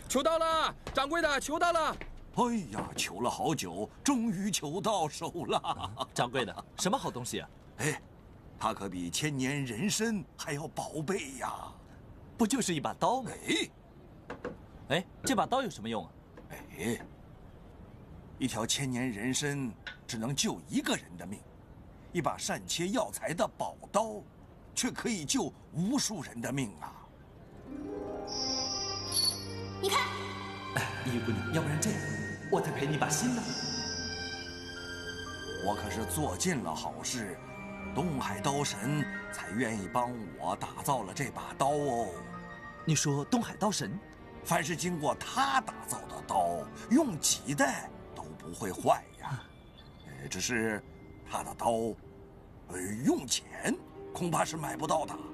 求到了，掌柜的，求到了！ 哎呀，求了好久，终于求到手了。 掌柜的，什么好东西啊？ 哎，它可比千年人参还要宝贝呀！ 不就是一把刀吗？哎，这把刀有什么用啊？ 哎，一条千年人参只能救一个人的命，一把善切药材的宝刀，却可以救无数人的命啊！ 你看， 依姑娘，要不然这样，我再赔你把心呢。 我可是做尽了好事，东海刀神才愿意帮我打造了这把刀哦。 你说东海刀神？ 凡是经过他打造的刀，用几代都不会坏呀。只是他的刀，用钱恐怕是买不到的。